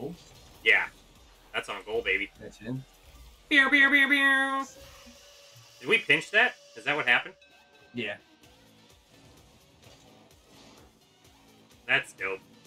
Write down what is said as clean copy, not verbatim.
goal? Yeah. That's on goal, baby. That's in. Beer, beer, beer, beer. Did we pinch that? Is that what happened? Yeah. That's dope.